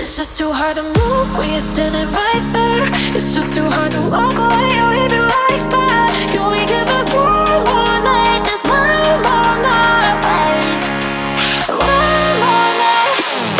It's just too hard to move when you're standing right there. It's just too hard to walk away and leave it like that. Can we give it one more night? Just one more night, babe. One more night.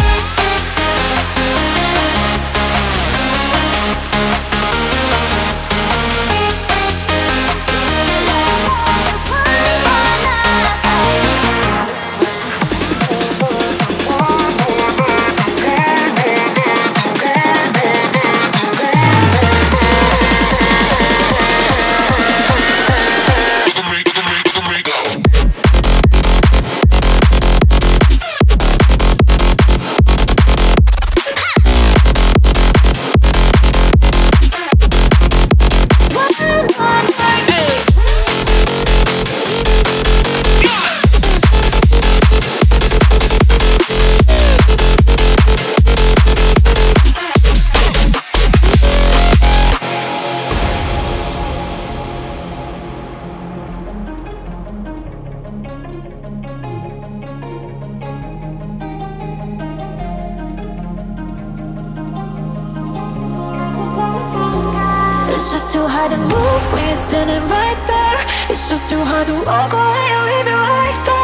It's just too hard to move when you're standing right there. It's just too hard to walk away and leave it like that.